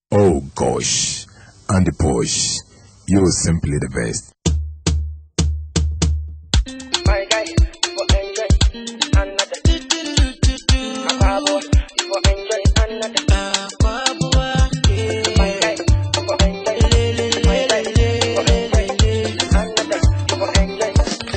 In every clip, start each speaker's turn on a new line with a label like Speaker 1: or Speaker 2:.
Speaker 1: Oh gosh, Andy Posh, you're simply the best.
Speaker 2: My guy, for enjoy another. My boy, for enjoy another. My guy, for enjoy. My guy, for enjoy another. For enjoy.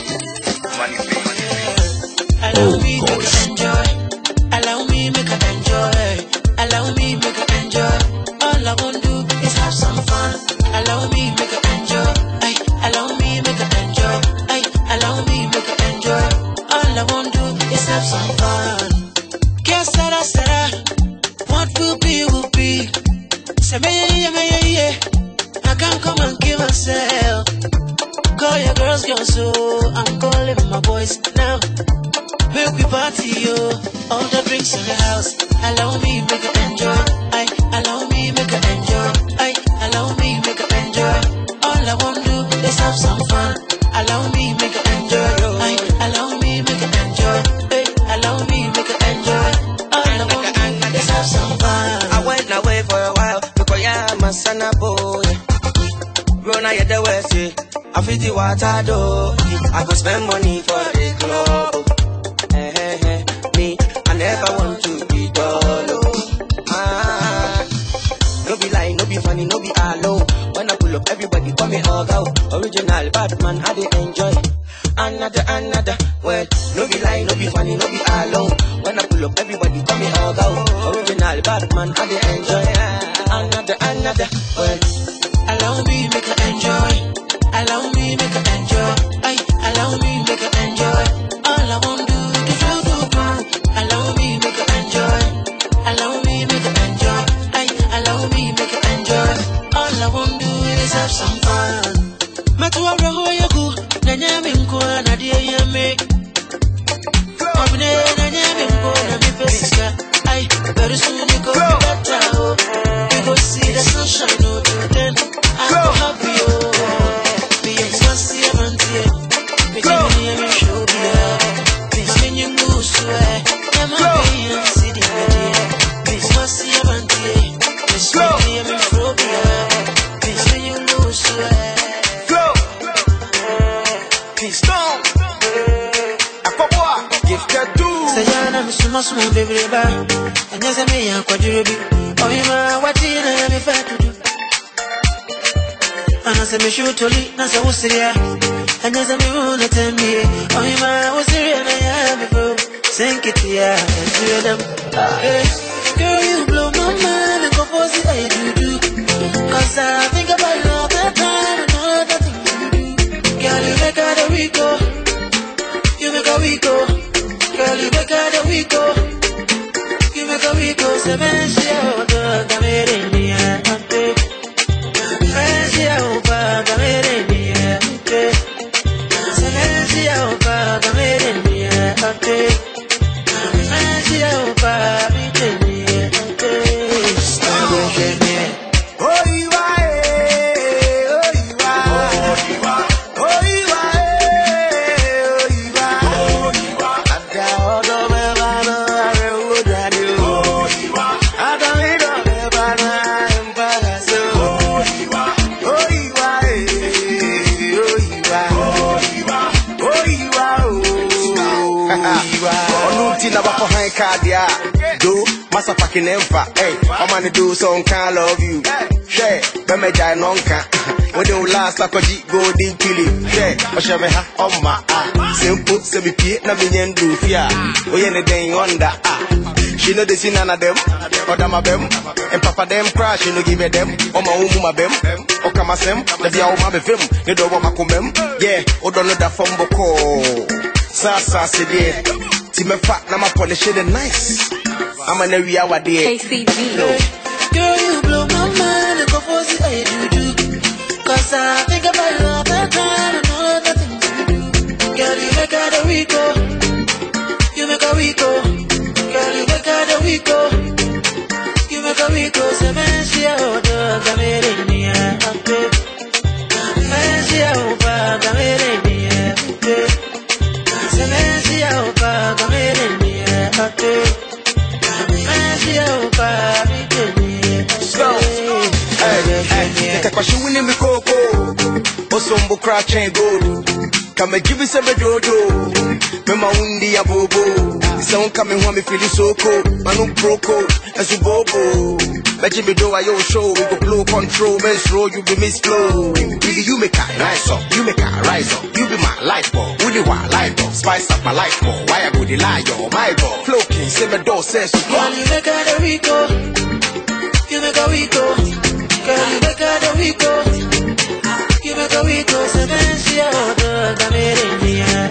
Speaker 1: Oh gosh.
Speaker 3: Allow me make a enjoy. Allow me make a enjoy. All I want to do is have some fun. Allow me make a enjoy. Allow me make a enjoy. Allow me make a enjoy. All I want to do is have some fun. Que sera, what will be will be. Say yeah. I can't come and give myself. Call your girls, so I'm calling my boys now. Make we party, yo. All the drinks in the house. Allow me make a enjoy. Allow me make a enjoy. Allow me make a enjoy. All I want to do is have some fun. Allow me make a enjoy. Allow me make a enjoy. Allow me make a enjoy. All I want to do is have some fun.
Speaker 2: I went away for a while because I'm a son of boy. Run out the west, I feel the water though. I go spend money for the club. Me, I never want to be dull. No be lie, no be funny, no be alone. When I pull up, everybody call me hug out. Original bad man, I dey enjoy. Another, well, no be lie, no be funny, no be alone. When I pull up, everybody call me hug out. Original bad man, I dey enjoy. Another, well.
Speaker 3: Allow me make a enjoy. Allow me make a enjoy. Allow me make a enjoy. All I want to do. Allow me make a enjoy. Allow me make a enjoy. Allow me make a enjoy. All I want to do is have some fun. Matuwa roho yoku na nyame mko na die yame. Amne na nyame mko na mipesika. Very soon you go be better. You go see the sunshine oh then I go happy oh. Be expensive and dear. Be giving me show be up. Be singing you swear. I'm a being city idea. Be expensive and dear. Be singing me show be up. Be singing you swear.
Speaker 2: Go. Peace down. Akobwa. Give that do.
Speaker 3: Say yana mi sumo baby ba. Anya se me yan kwajirebi. Oyima wati na ya mi fa to do. Ana se me shutoli na se usiria. Anya se me una tembi. Oyima usiria na ya mi fo. Sink it yeah and do them. Girl you blow my mind and compose it I do. Cause I think about you all the time and all the things you do. Girl you make out a Rico. You make a Rico. Girl you make out a Rico. You make a Rico. Seven share the Gamerini and Friendship over Gamerini and Seven share over Gamerini and Friendship over Gamerini and
Speaker 2: do massa fucking emfa, hey, I'm gonna do some kind love you. Share, Beme Jai Nonka. When you last like a G golden killing, share, or shall we have on my simple, semi Piet, Navian do fear. We ain't a day on that. She know the sin none of them, or them of them, and Papa them crash, you know, give them, or my own bem, or Kamasem, the Biao Mabbe film, you don't want my yeah, or don't know that from Boko. Sasa said, Timmy Fat, now my polish it nice. I'm an area what they
Speaker 3: Girl, you blow my mind and compose it I do. Cause I think about you all the time and all the things you do. Girl, you make out a Rico. You make a Rico. Girl, you make out a Rico. You make a Rico. Seven share over Gamerini and Seven share over Gamerini and Seven share over Gamerini and Go.
Speaker 2: kwa shi wini mi koko osombo crack chain gold kama jibi sebe dodo mema undi ya bobo isa unka me huwa me feel so cold manu broko esu bobo Baby do I yo show, we go blow control, men's roll, you be miss flow. You make a rise up, you make a rise up. You be my light bulb, with the wild light bulb. Spice up my life more, why I go the lie, yo, my ball. Flow king, say my door says to
Speaker 3: girl, you make a the Rico. You make a Rico. Girl, you make a the Rico. You make a Rico. Se vencia otra, dame energía.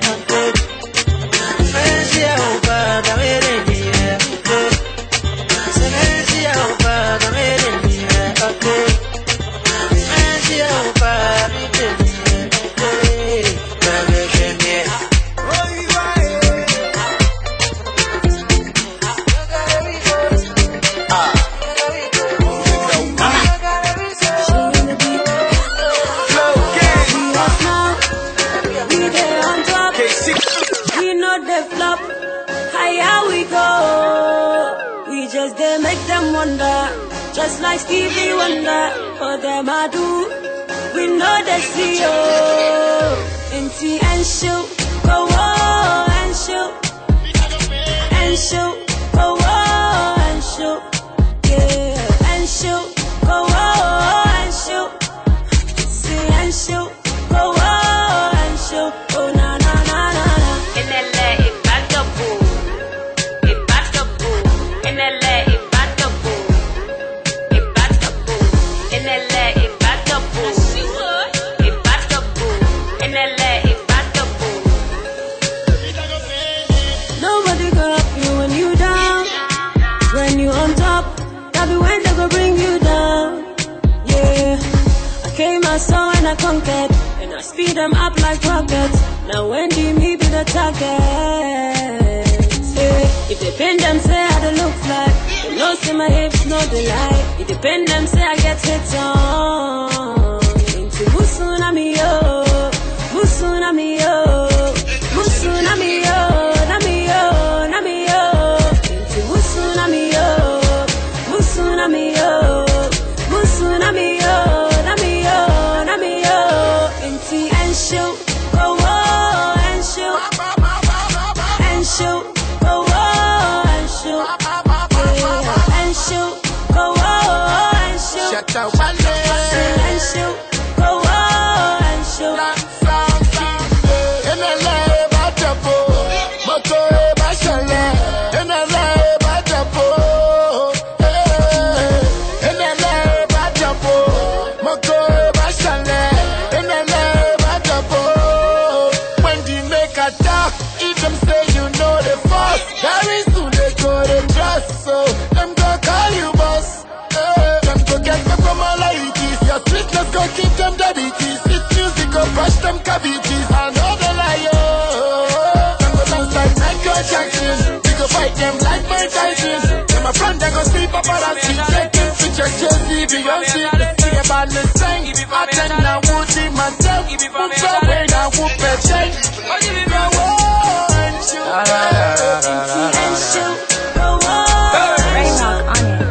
Speaker 3: Vencia otra, dame energía. Se vencia otra, dame energía. Vencia otra, dame
Speaker 4: They make them wonder, just like Stevie Wonder. For them I do, we know they see you. Inti and shoot, go on and shoot, and shoot, go on and shoot, yeah, and shoot, go on and shoot, see and shoot, go on and shoot, oh na na na na na.
Speaker 5: In LA, it's back to boo. It's back to boo. In LA.
Speaker 4: I saw and I conquered, and I speed them up like rockets. Now when do me be the target? Hey, if they pin them, say I don't look like. They know see my hips, no delight. If they pin them, say I get hits on. Into Musunami yo, Musunami yo, Musunami yo, Nami yo, Nami yo. Into Musunami yo, Musunami yo, Musunami yo. And shoot, go on and shoot, and shoot, go on and shoot, yeah. And shoot, go on and shoot, and shoot, go on and shoot.
Speaker 6: Keep them diabetes, it's music, go brush them cavities. I know the liar. Them go dance like Michael Jackson. We go fight them like Mike Tyson. Then my friend, they go sleep up on that street. Taking pictures, Jay-Z, Beyonce. See about the same. I tend now, Woody, myself. Move away now, whoop a chain. Go on, shoot.
Speaker 4: And shoot, go on.
Speaker 5: Raymond on it.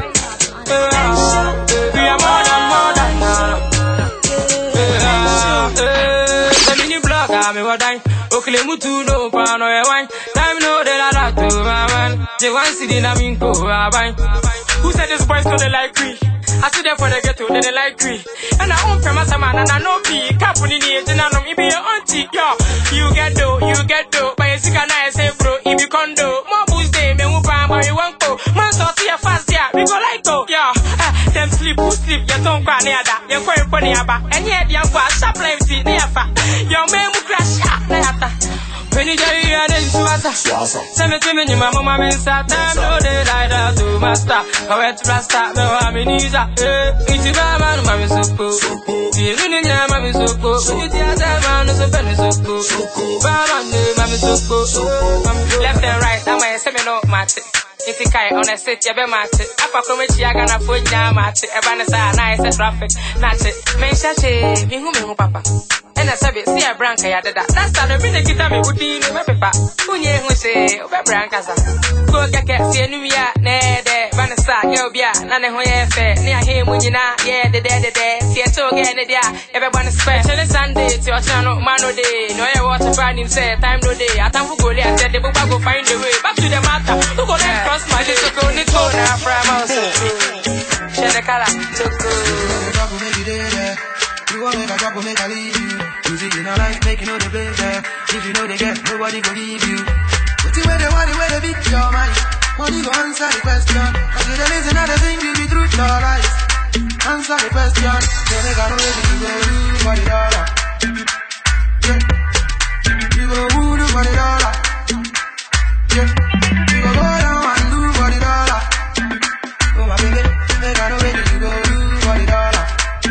Speaker 7: Okle mutu no pano e wine. Time no de la to my man. They want see the name go wine. Who said this boys don't like me? I see them for the ghetto, they like me. And I own premise man and I know me. Captain in the age and I know me be your auntie. Yo, you get dough, but you see can I say bro, if you condo. More boost day, me whoop and boy you won't go. Man so see a fast yeah, we go like go. Yo, them sleep, who sleep, you don't go near that. You're going for the abba. And yet you go shop like see near fat. Your man will crash up. When you get here, then send it to me, my mama means that time, no, they light out to master. I went to blast up, no, I'm in Isa. It's a man, mammy so cool. The running there, mammy so cool. It's a man, so penny so cool. Mammy so cool. Left and right, I'm a seminar, Martin. It's a guy on a set, you be matted. Upper committee, I gonna put down matted. A banner, nice traffic, not it. Mention, me who, papa. And I said, see a branca, that's how the minute you tell me would be my papa. Who you say, Brancaza. Go get see a new year, Ned, Vanessa, Yobia, Nana, who you fair, near here. name when you not, yeah, the see a talk again, the day, everyone is special Sunday, to your channel, man, no day, no, I want to find him, say, time no day, I time for go there, I said, the book go find the way, back to the matter, to go there, cross my little go, Nico, now, from us, share the color, to go.
Speaker 8: You want make a drop or make a leave you. Music in a life, make you know they play there. If you know they get, nobody go leave you. But you where they want it, where they beat your mind. Money go answer the question. Cause if there is another thing, you be truth or lies. Answer the question. So they got away to go do for the dollar. Yeah. You go who do for the dollar. Yeah. You go down and do for the dollar. Oh my baby, they got away to go do for the dollar.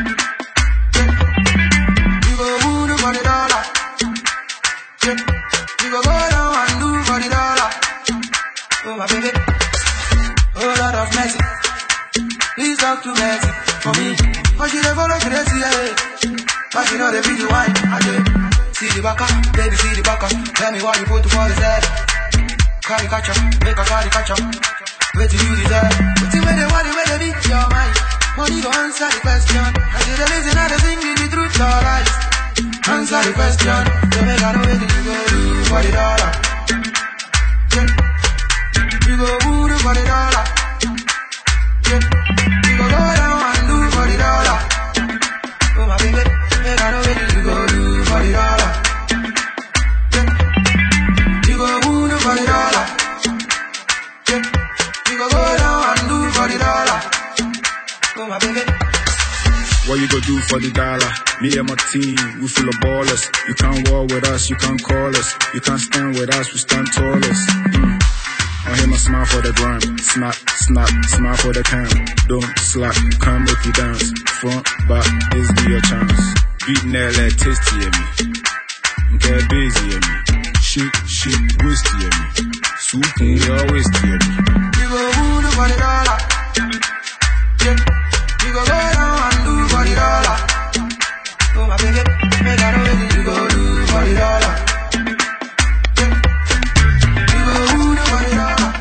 Speaker 8: For the dollar, yeah. You go down and do for the dollar. Oh my baby, oh Lord of mercy, please talk to mercy for me. Cause you never follow to the sea, cause you know they beat the wine. I do. See the backer, baby, see the backer. Tell me what you put for the set. Carry catch up, make a carry catch up. Wait till you deserve. But you they want it, where they beat your mind. Money go answer the question. Cause if there is another thing, you be truth or lies. Answer the question. So make I know where you go do for the dollar. Yeah. You go do for the dollar. Yeah. You go down and do for the dollar. Oh my baby, make I know where you go do for the dollar. Yeah. You go do for the dollar. Yeah. You go down and do for the dollar. Oh my baby.
Speaker 9: What you go do for the dollar? Me and my team, we full of ballers. You can't war with us, you can't call us. You can't stand with us, we stand tallest. I hear my smile for the gram. Snap, snap, smile for the cam. Don't slack, can't make you dance. Front, back, this be your chance. Beat nail like tasty at me. Get busy at me. Shit, wasty at me. Soup, you always at me.
Speaker 8: You go do for the dollar. Yeah. You go down and do for the dollar. Oh my baby, make I know where you go do for the dollar. Yeah. You go do for the dollar.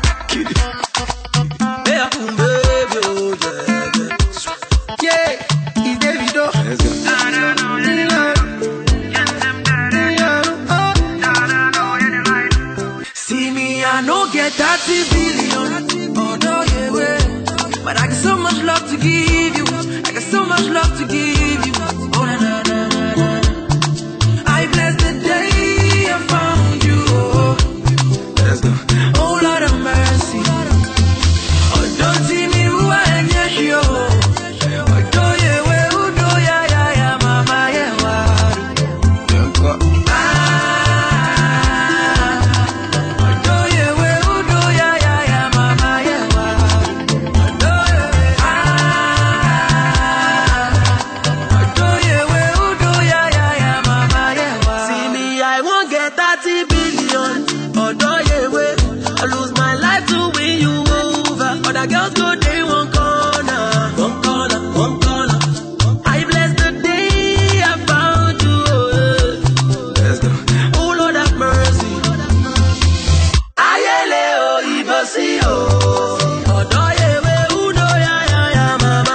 Speaker 8: Hey, I'm baby, oh yeah. Yeah, it's Davido. Let's go. See me, I no get 30 billion. Oh no, yeah, way. But I got so much love to give you. I got so much love to give you. Oh na na na na na. I bless the day I found you. Oh. Let's go. Oh Lord of mercy. Oh don't see me who I am yet yo. Oh do ye we who do ya mama ye wa. Oh do ye we who do ya mama ye wa. See me, I won't get 30 billion. Oh, do you way? I lose my life to win you over. Other girls go, they won't corner. One corner, one corner. I bless the day I found you. Let's go. Oh, Lord have mercy. Ayele, oh, Ibosi, oh. Oh, do you way? Who do ya, mama,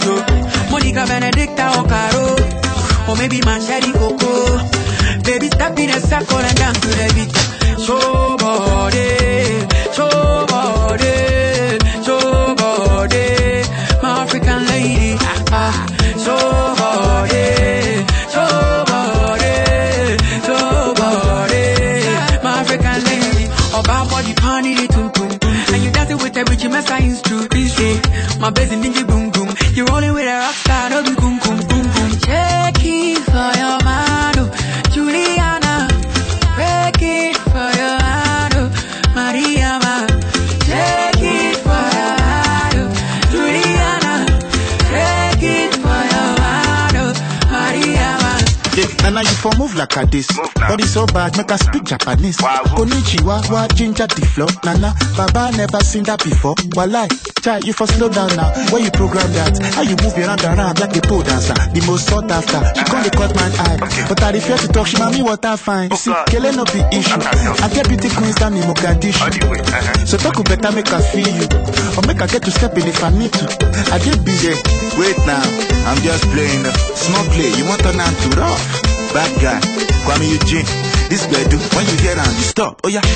Speaker 8: yo. Monica Benedicta or Caro, or maybe Mancheri Coco. Baby, step in a circle and dance to the beat. Show body, show body, show body, my African lady. Show body, show body, show body, my African lady. About body party, the tum tum, and you dancing with every chima science true. My bass in dingy boom boom. You rolling with a rock star, no be boom boom boom boom. Check it for your man, Juliana. Break it for your hand, Maria. Check it for your hand, Juliana. Break it for your hand, Maria.
Speaker 6: Nana, you for move like a this. Body so bad, make her speak Japanese. Konnichiwa, wa ginger the floor. Nana, Baba never seen that before. Walai, chai, you for slow down now. Where you program that? How you move your hand around like a pole dancer? The most sought after. She can't cut my eye. But I refuse to talk. She mami what I find. See, Kele no be issue. I get beauty queens down in Mogadishu. So talk better make her feel you. Or make her get to step in if I need to. I get busy.
Speaker 10: Wait now, I'm just playing. Small play, you want to turn to rough. Bad guy, Kwame Eugene. This guy do, when you hear him, you stop. Oh yeah.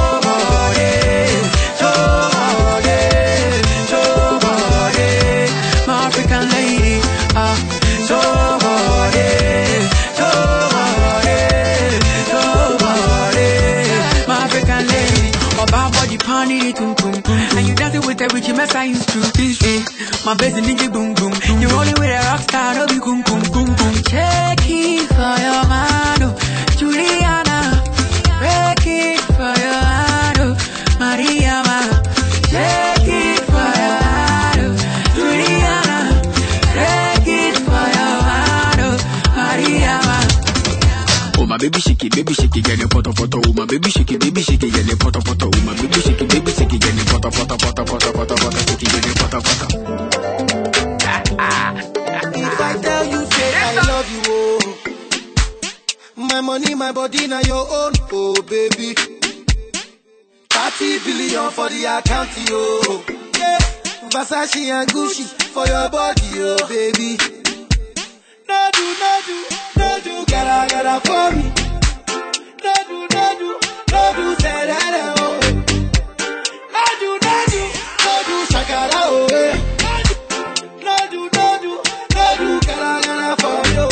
Speaker 8: My African lady. My African lady. About body party, tum tum, and you dancing with every chima science true. My bass in dingy boom boom. You rolling with a rock star, no be boom boom boom boom. Check it for your man, Juliana. Break it for your hand, Maria. Check it for your hand, Juliana. Break it for your hand, Maria.
Speaker 9: Oh my baby shake it, get the photo. Oh my baby shake it, get the photo. Oh my baby shake it, get the photo. Shake it, get the photo.
Speaker 2: If I tell you, say I love you, oh. My money, my body, now your own, oh baby. 30 billion for the account, oh. Yeah. Versace and Gucci for your body, oh baby. No do, gotta for me. No do, say that, oh. No do, shakara, oh. No do, gotta for you.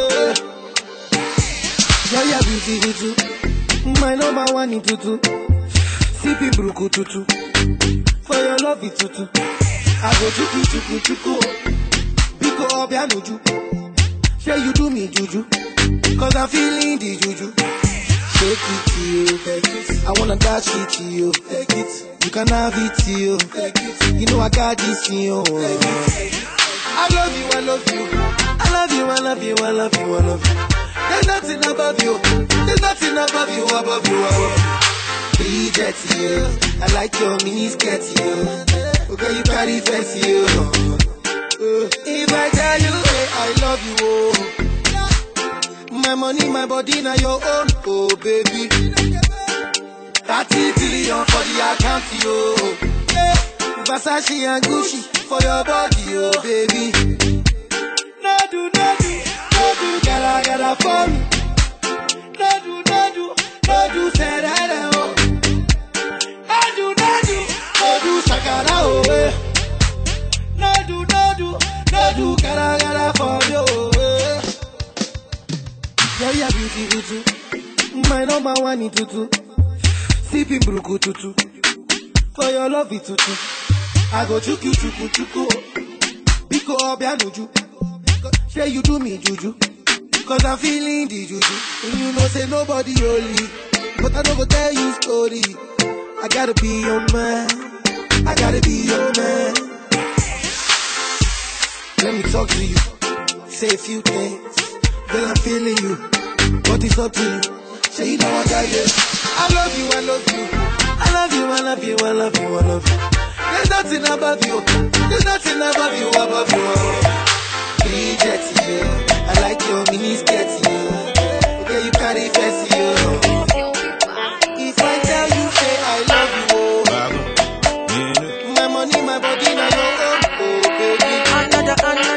Speaker 2: Yeah, beauty, my number one in tutu. Sippy bruku tutu. For your love it tutu. I go chuku. Biko obianuju. Say you do me juju. Cause I'm feeling the juju. Take it to you, take it. I wanna dash it to you, take it. You can have it to you, take it. You know I got this in you, take it. I love you. There's nothing above you. Above you. Bridget, you. I like your mini skirt, you. Okay, you carry fancy, you. If I tell you, hey, I love you, oh. My money, my body, now your own, oh baby. 30 billion for the account, yo. Versace and Gucci for your body, oh baby. No do, gotta for me. No do, say that, oh. No do, shakara, oh. No do, gotta for you, oh. Yeah, beauty. My number one in tutu. Sipping bruku tutu. For your love it tutu. I go chuku. Biko obianuju. Say you do me juju. Cause I'm feeling the juju. And you know say nobody only. But I don't go tell you story. I gotta be your man. Let me talk to you. Say a few things. Girl, I'm feeling you. But it's up to you. Say you know what I get. I love you. There's nothing above you. Above you. Bridget, you. I like your mini skirt, you. Okay, you carry fancy, you. If I tell you, say I love you, oh. My money, my body, now your own, oh baby.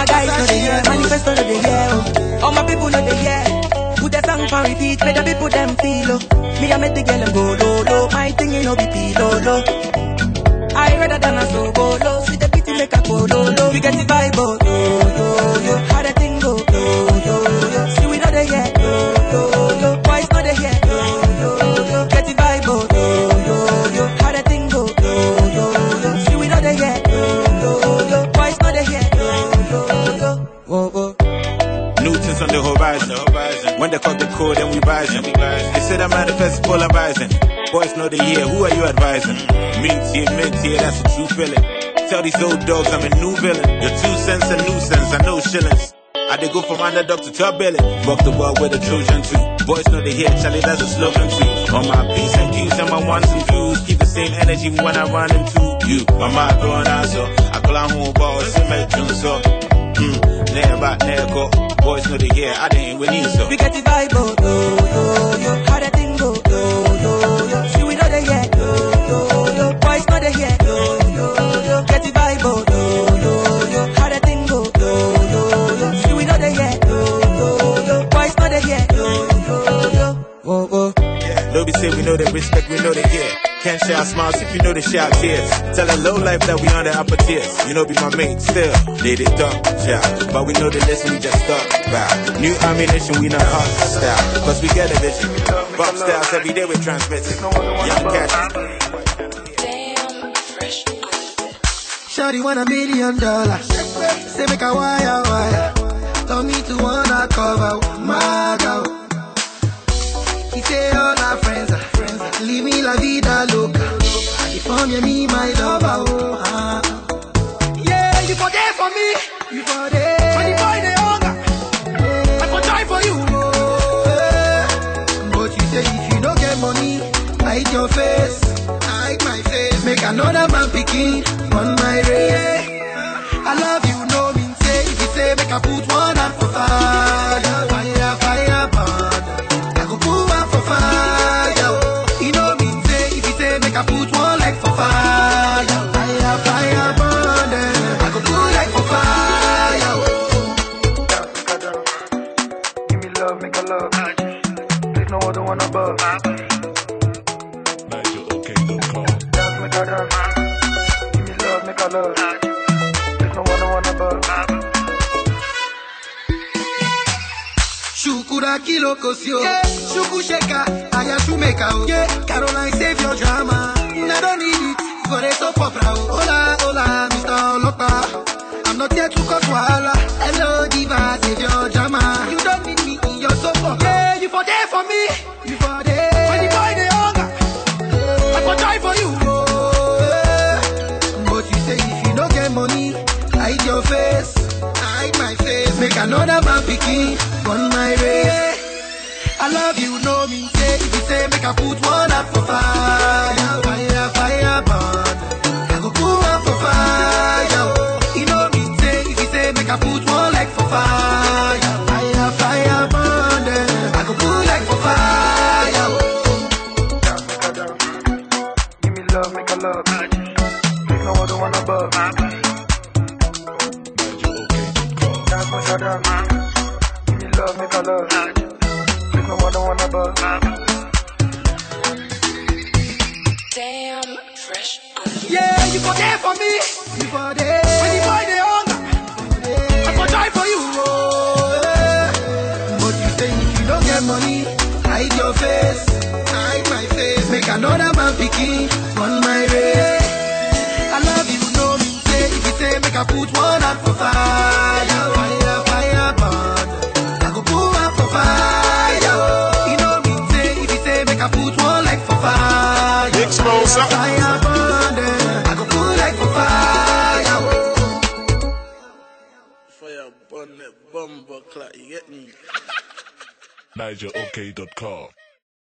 Speaker 8: my guys know they hear, manifesto know they hear. Oh. All my people know they hear. Put the song for repeat, make the people them feel. Oh. Me I make the girl them go low low. My thing you know be low low. I rather than a so go low. See the beat make a go low low. We get the vibe oh yo yo yo. How the thing go yo yo yo. See we know they hear yo yo yo. Boys know they hear yo yo yo. Get the vibe oh yo yo yo. How the thing go yo yo yo. See we know they hear yo yo yo. Boys know they hear yo yo yo. Whoa whoa.
Speaker 10: Newton's on the horizon. When they cut the code, then we rising. They say that manifest is polarizing. Boys know the year, who are you advising? Mint here, that's a true feeling. Tell these old dogs I'm a new villain. Your 2 cents a nuisance, I know shillings. I did go from underdog to top billing. Rock the world with a Trojan too. Boys know the year, Charlie, that's a slogan too. On my P's and Q's and my ones and twos. Keep the same energy when I run into you. My mind going on so I call on home balls and make tunes so. Never back, never go. Boys know the year, I didn't win either so.
Speaker 8: We get the vibe oh yo yo yo. How the thing go yo yo yo. See we know the year yo yo yo. Boys know the year yo yo yo. Get the vibe oh yo yo yo. How the thing go yo yo yo. See we know the year yo yo yo. Boys know the year yo yo yo. Whoa whoa.
Speaker 10: Don't be say we know the respect, we know the year. Can't share our smiles if you know the share our tears. Tell a low life that we on the upper tiers. You know be my mate still, they talk, child. But we know the lesson we just start. Wow. New ammunition, we not hard style. Cause we get a vision. Pop styles every day we transmitting. Young cash.
Speaker 3: Damn, fresh.
Speaker 8: Shawty want $1 million. Say make a wire. Told me to wanna cover my girl. He say all our friends are leave me la vida loca. If I'm me, my lover, oh, yeah, you for there for me. You for there. When the boy they hunger, I for die for you, oh, yeah. But you say if you don't get money, hide your face, hide my face. Make another man picking on my race. I love you, no mean say. If you say make I put one hand for fire, fire burn. I go put one for fire. You know me say if you say make I put one leg for fire, fire burn. I go put leg for fire.
Speaker 6: Give me love, make a love. There's no other one above. Dance, make a dance. Give me love, make a love. There's no other one above.
Speaker 8: Shukura kilo kosio, shuku sheka, aya shumeka o. Caroline save your drama, I don't need it for the soap opera. Hola, hola, Mr. Olopa, I'm not here to cause wahala. Hello diva, save your drama. You don't need me in your soap opera. Yeah, you for there for me, you for there. When the boy they hunger, I for die for you. But you say if you don't get money, hide your face, hide my face. Make another man picking on my way. I love you, no mean say. If you say make I put one up for fire, fire burn. I go put one for fire. You know mean say. If you say make I put one leg for fire, fire burn. I go put leg for fire.
Speaker 6: Give me love, make a love. There's no other one above. Dance, make a dance. Give me love, make a love. There's no other one above.
Speaker 3: Damn, fresh.
Speaker 8: Yeah, you for there for me, you for there. When the boy they hunger, I for die for you, oh, yeah. But you say if you don't get money, hide your face, hide my face. Make another man picking on my way. I love you, no mean say. If you say make I put one hand for fire, fire burn. I go put one for fire. You know mean say. If you say make I put one leg for fire, fire burn. I go put leg for fire.
Speaker 11: Fire burn that bumper clock, you get me?
Speaker 12: NigerOK.com